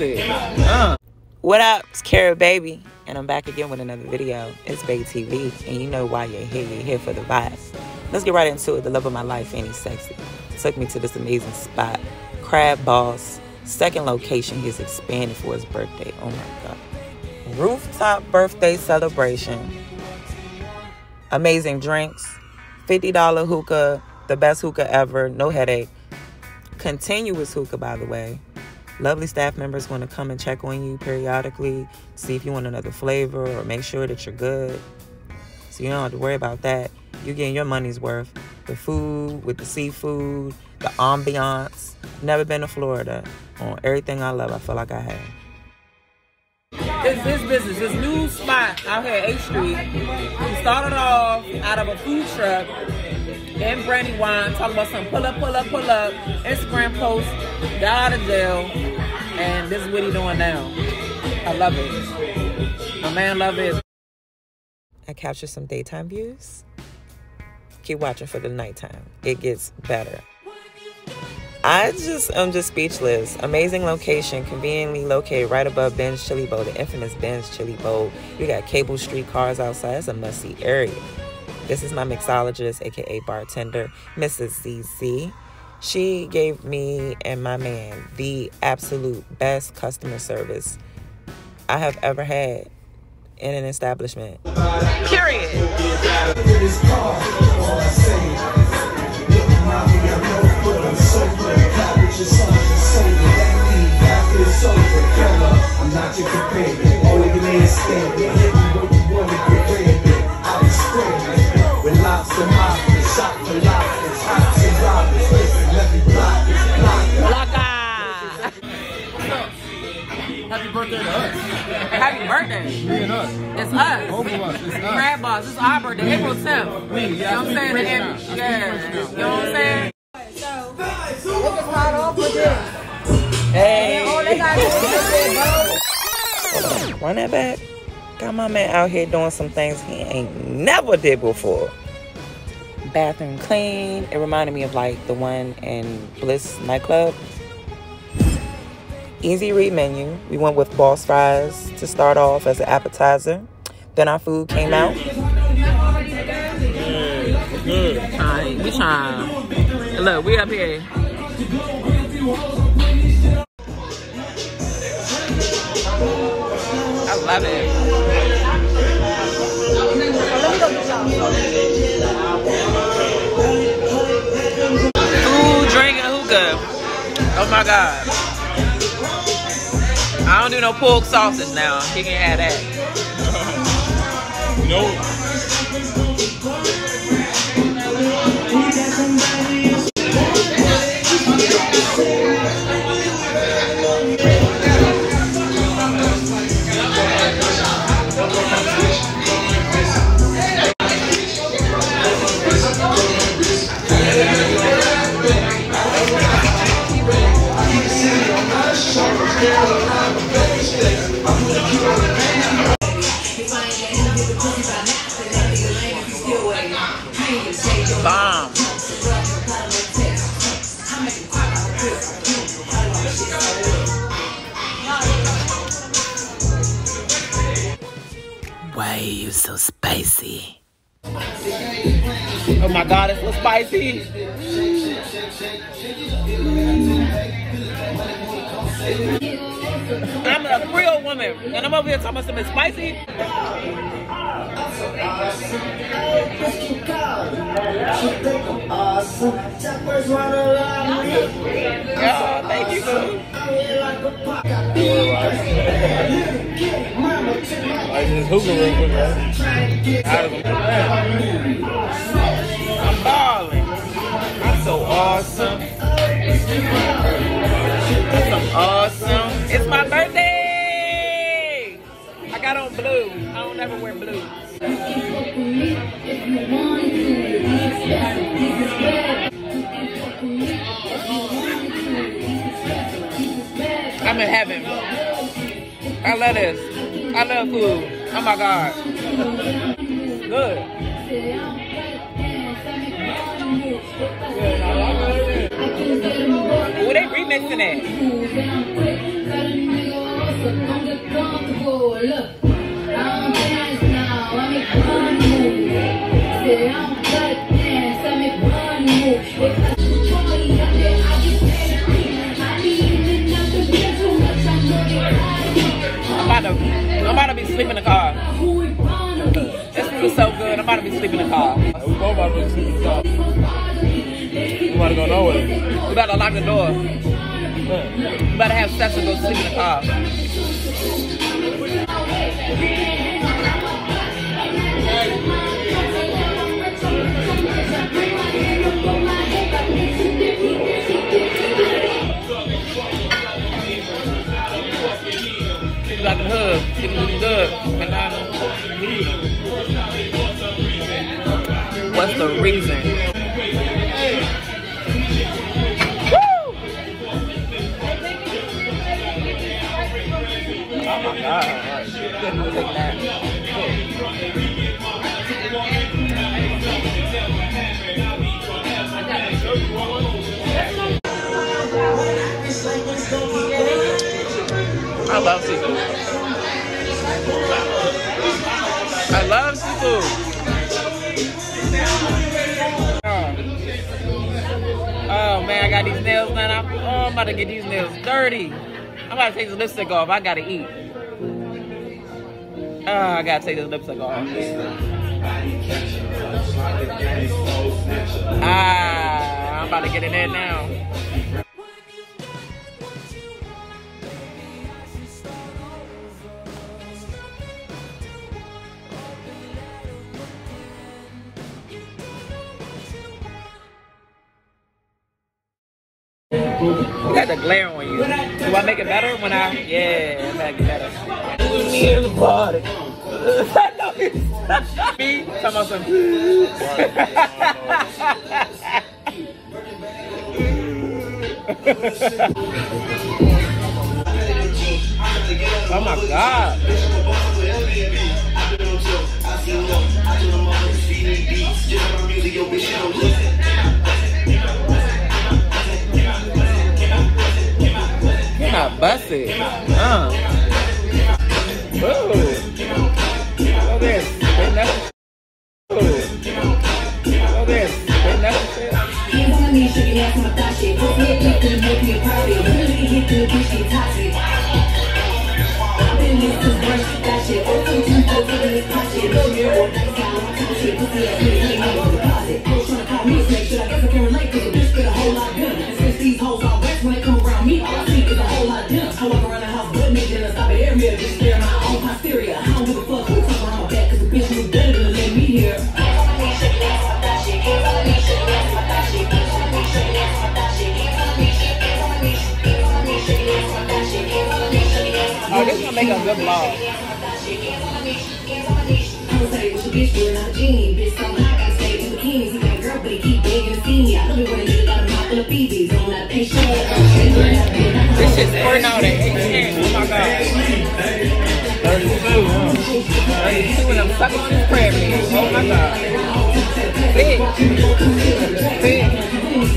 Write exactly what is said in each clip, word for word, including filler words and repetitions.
pussy. Uh. What up? It's Cara Baby, and I'm back again with another video. It's Bday T V, and you know why you're here. You're here for the vibe. Let's get right into it. The love of my life, and he's sexy. Took me to this amazing spot, Crab Boss. Second location he's expanded for his birthday. Oh my God. Rooftop birthday celebration. Amazing drinks. fifty dollar hookah. The best hookah ever. No headache. Continuous hookah, by the way. Lovely staff members want to come and check on you periodically, see if you want another flavor or make sure that you're good. So you don't have to worry about that. You're getting your money's worth. The food, with the seafood, the ambiance. Never been to Florida. On everything I love, I feel like I have. It's this business, this new spot out here at eighth Street. We started off out of a food truck in Brandywine, talking about some pull up, pull up, pull up, Instagram post, got out of jail, and this is what he's doing now. I love it. My man love it. I captured some daytime views. Keep watching for the nighttime. It gets better. I just, I'm just speechless. Amazing location, conveniently located right above Ben's Chili Bowl, the infamous Ben's Chili Bowl. You got cable street cars outside. It's a must-see area. This is my mixologist, aka bartender, Missus Z Z. She gave me and my man the absolute best customer service I have ever had in an establishment. Period. I'm not your companion. Only the man standing. Hit me what you want to get ready. I'll be screaming. With lobster mafia, shot for lobsters, hops and robbers. Listen, let me block this block. Happy birthday to us. Happy birthday. Me and us. It's us. Both of us. It's us. Crab Boss. It's our birthday, April tenth. We, You know what I'm saying? And, yeah. You know what I'm saying? So, we can start off with this. Hey. And all they got to do is Hold on. Run that back. Got my man out here doing some things he ain't never did before. Bathroom clean. It reminded me of like the one in Bliss nightclub. Easy read menu. We went with boss fries to start off as an appetizer. Then our food came out. Good. Good. Trying. We trying. Look, we up here. I love it. Food, drink, and hookah. Oh my God. I don't do no pork sausage now. You can have that. Nope. Bomb. Why are you so spicy? Oh my God, it's so spicy. I'm a real woman, and I'm over here talking about something spicy. Yeah, thank you, boo. I just hookah real quick, right? Out of them. I'm balling. I'm so awesome. That's so awesome. It's my birthday. I got on blue. I don't ever wear blue. I'm in heaven. I love this. I love food. Oh my God. Good. Ooh, they remixing it. don't get comfortable. Look, I don't dance now, I make one move. Say I don't cut dance, I make one move. If I do party up there, I get paid. I need it enough to get too much, I know they I'm about to, I'm about to be sleeping in the car. This food is so good. I'm about to be sleeping in the car. We both about to be sleeping in the car. We about to go nowhere. We about to lock the door. We about to have sex and go sleep in the car. You got the hood. It's looking good. What's the reason? Woo! Oh my God. Couldn't take that. I love seafood. I love seafood. Oh. Oh man, I got these nails done. I'm, oh, I'm about to get these nails dirty. I'm about to take this lipstick off. I gotta eat. Oh, I gotta take this lipstick off. Ah, I'm about to get in there now. You got the glare on you. Do I make it better when I? Yeah, I make it better. Me in the party. I know it's me. Talking about some. Oh my God. You're not busted. Uh. Ooh. Look at this. They never. Ooh. Look at this. They never said. Hands on my knees, shaking ass on my thigh shit. Put me a gift and make me a profit. Really hit the bitch, get toxic. I've been lit since brunch, that shit. Oh, two, two, four, four, in this pot shit. Little mirror, nice guy, on my top shit. Pussy ass nigga, ain't no deposit. Hoes tryna call me a snake, shit. I guess I can relate, cause a bitch get a whole lot done. And since these hoes all west, when they come around me, all I see is a whole lot done. I walk around the house, butt naked, and stop at area, just stare at my own posterior. I don't give a fuck who talk around my back, cause the bitch was better than to let me here. Hands on my knees, shaking ass on my thigh shit. Hands on my knees, shaking ass on my thigh shit. Hands on my knees, shaking ass on my thigh shit. Hands on my knees, hands on my knees, hands on my knees, shaking ass on my thigh shit. Hands on my knees, shaking ass on my thigh shit. Oh, this is gonna make a good vlog. I'ma say what your bitch doing, not a genie. Bitch so hot, gotta stay in bikinis. He got a girl, but he keep begging to see me. I love it when a nigga got a mouth full of B Bs. Don't let pay shit. This shit's pouring out at eighteen. Oh my God. thirty-two, huh? thirty-two and I'm sucking on this prayer man. Oh my God. Big. Big.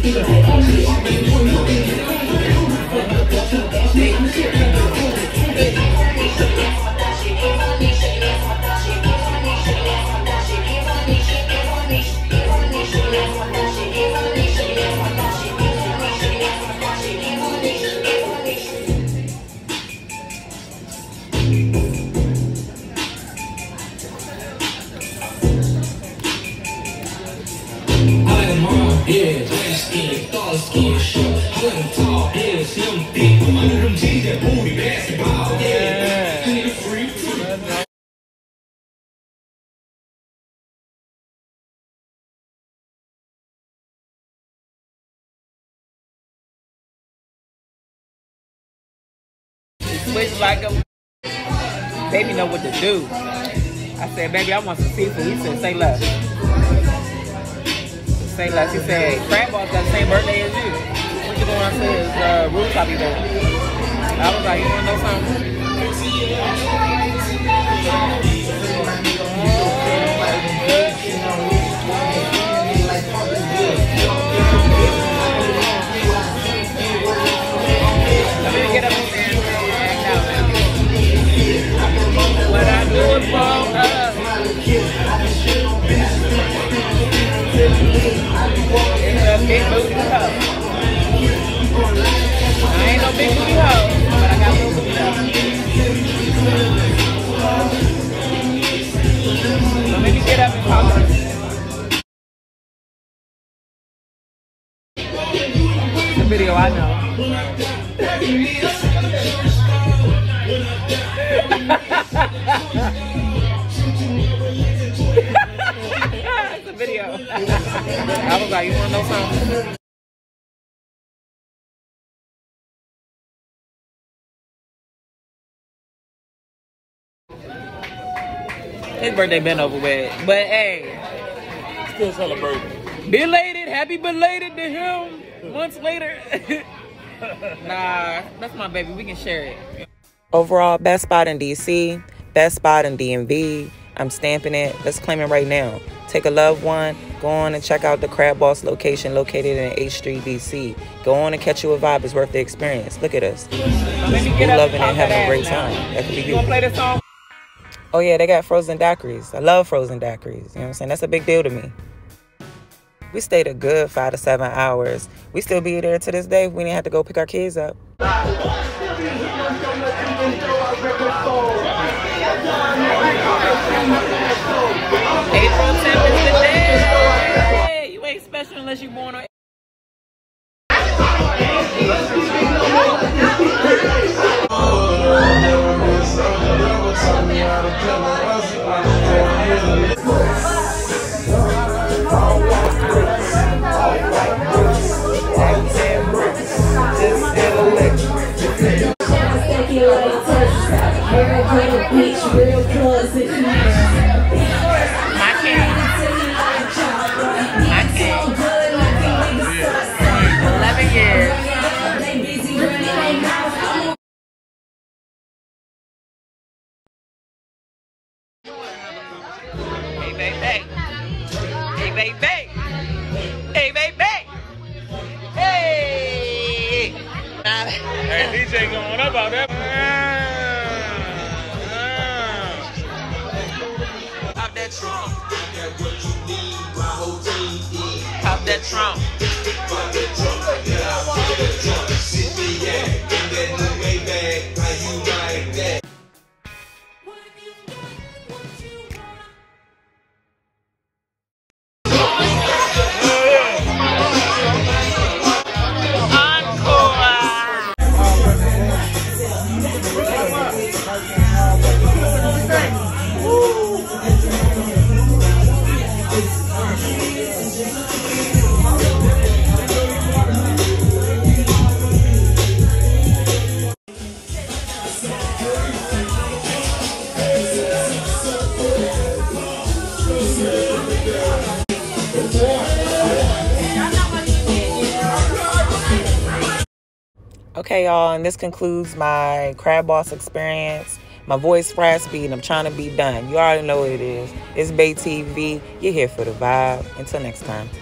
Yeah, black skin, dark skin, short, I like them tall, yeah, slim, thick, put my little G's that booty, basketball, yeah, I need a free free. Switch like a baby know what to do. I said, baby, I want some seafood. He said, say less. Say less. He said, Crab Boss got the same birthday as you. What you going to say is uh, Rooftop event. I was like, you want to know something? Let me get up there and act out now. It's a big booty hoe. I ain't no big booty hoe, but I got little booty hoe. So let me get up and talk to you. The video I know. It's a video. I was like, you wanna know something? His birthday been over with, but hey, Still celebrating. belated, happy belated to him. Months later, nah, that's my baby. We can share it. Overall, best spot in D C, best spot in D M V. I'm stamping it. Let's claim it right now. Take a loved one. Go on and check out the Crab Boss location located in eighth Street, D C. Go on and catch you a vibe. It's worth the experience. Look at us. So let me get We're up loving and it, talk having a that great ass time. now. That could be You you. wanna play this song? Oh yeah, they got frozen daiquiris. I love frozen daiquiris. You know what I'm saying? That's a big deal to me. We stayed a good five to seven hours. We still be there to this day. We didn't have to go pick our kids up. April tenth is the day. You ain't special unless you born on. eleven years. Hey, baby. Hey, baby. Hey, baby. Hey. Hey, D J going up out there. Pop that trunk. Pop that trunk. Okay, y'all, and this concludes my Crab Boss experience. My voice raspy, and I'm trying to be done. You already know what it is. It's Bday T V. You're here for the vibe. Until next time.